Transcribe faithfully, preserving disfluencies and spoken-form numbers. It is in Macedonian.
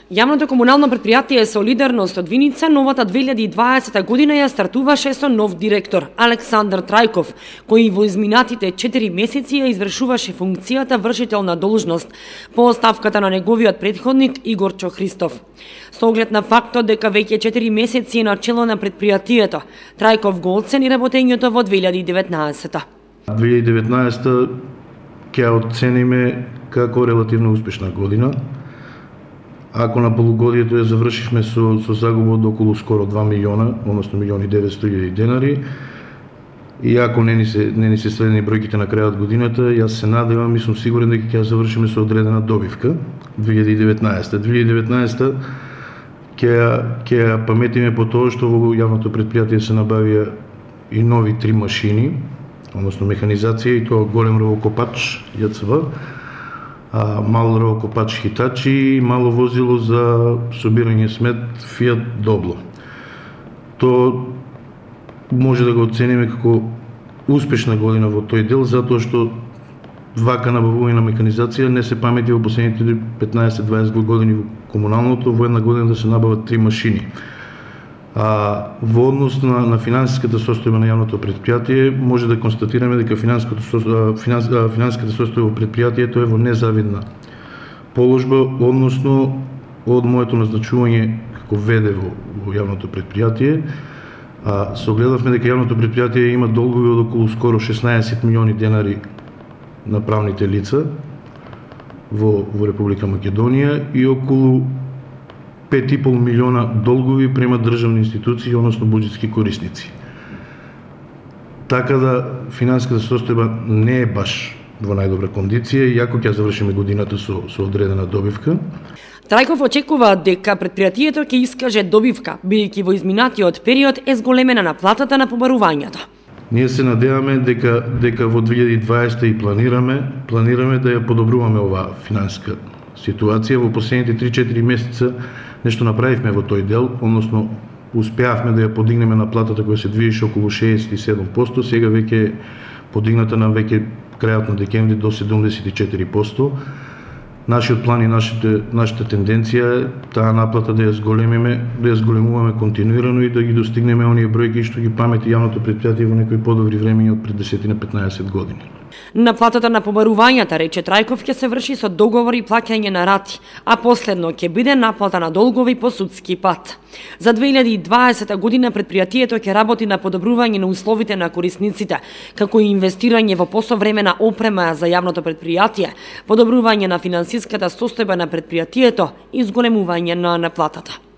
Јавното комунално претпријатие Солидарност од Виница новата две илјади и дваесета година ја стартуваше со нов директор Александар Трајков, кој во изминатите четири месеци ја извршуваше функцијата вршител на должност по оставката на неговиот претходник Игорчо Христов. Со оглед на фактот дека веќе четири месеци е на чело на претпријатието, Трајков го оцени работењето во две илјади и деветнаесета. две илјади и деветнаесета ќе ја оцениме како релативно успешна година. Ако на полугодието ја завршивме со, со загуба од околу скоро два милиона, односно милион и деветстотини илјади денари, и ако не ни се, не ни се следени бројките на крајот годината, јас се надевам и сум сигурен дека ќе ја завршиме со одредена добивка две илјади и деветнаесета. две илјади и деветнаесета ќе ја, ќе ја паметиме по тоа што во јавното претпријатие се набавија и нови три машини, односно механизација, и тоа голем ровокопач Ја Ц В, а, мал ровокопач Хитачи и мало возило за собирање смет Фијат Добло. Тоа може да го оцениме како успешна година во тој дел, затоа што вака набавување на механизација не се памети во последните петнаесет до дваесет години во комуналното, во една година да се набават три машини. А, во однос на, на финансиската состојба на јавното претпријатие, може да констатираме дека финансиската состојба, финанс, финансиската состојба во претпријатието е во незавидна положба, односно од моето назначување како веде во, во јавното претпријатие. А, согледавме дека јавното претпријатие има долгови од околу скоро шеснаесет милиони денари на правните лица во, во Република Македонија и околу пет и пол милиона долгови према државни институции, односно буџетски корисници. Така да финансиската состојба не е баш во најдобра кондиција, иако ќе завршиме годината со, со одредена добивка. Трајков очекува дека претпријатието ќе искаже добивка, бидејќи во изминатиот период е зголемена наплатата на побарувањата. Ние се надеваме дека дека во две илјади и дваесета и планираме, планираме да ја подобруваме оваа финансиска ситуација. Во последните три-четири месеца нешто направивме во тој дел, односно успеавме да ја подигнеме наплатата која се движеше околу шеесет и седум проценти, сега веќе е подигната на веќе крајот на декември до седумдесет и четири проценти. Нашиот план и нашите, нашата тенденција е таа наплата да ја зголемиме, да ја зголемуваме континуирано и да ги достигнеме оние бројки што ги памети јавното претпријатие во некои подобри времења од пред десет на петнаесет години. Наплатата на побарувањата, рече Трајков, ќе се врши со договори и плаќање на рати, а последно ќе биде наплата на долгови по судски пат. За две илјади и дваесета година претпријатието ќе работи на подобрување на условите на корисниците, како и инвестирање во посовремена опрема за јавното претпријатие, подобрување на финансиската состојба на претпријатието и зголемување на наплатата.